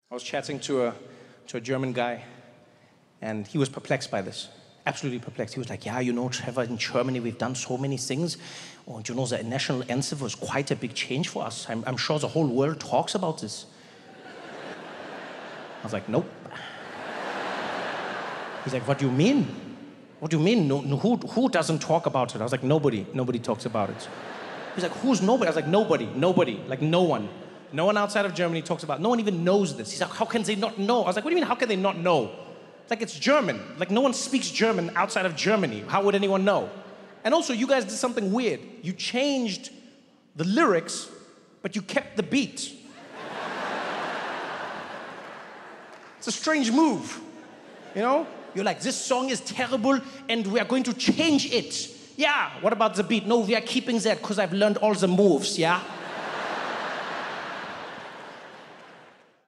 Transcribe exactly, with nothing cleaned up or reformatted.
I was chatting to a, to a German guy, and he was perplexed by this. Absolutely perplexed. He was like, yeah, you know, Trevor, in Germany, we've done so many things. Oh, and you know, the national anthem was quite a big change for us. I'm, I'm sure the whole world talks about this. I was like, nope. He's like, what do you mean? What do you mean? No, no, who, who doesn't talk about it? I was like, nobody. Nobody talks about it. He's like, who's nobody? I was like, nobody. Nobody. Like, no one. No one outside of Germany talks about it. No one even knows this. He's like, how can they not know? I was like, what do you mean, how can they not know? Like, it's German. Like, no one speaks German outside of Germany. How would anyone know? And also, you guys did something weird. You changed the lyrics, but you kept the beat. It's a strange move, you know? You're like, this song is terrible, and we are going to change it. Yeah, what about the beat? No, we are keeping that because I've learned all the moves, yeah?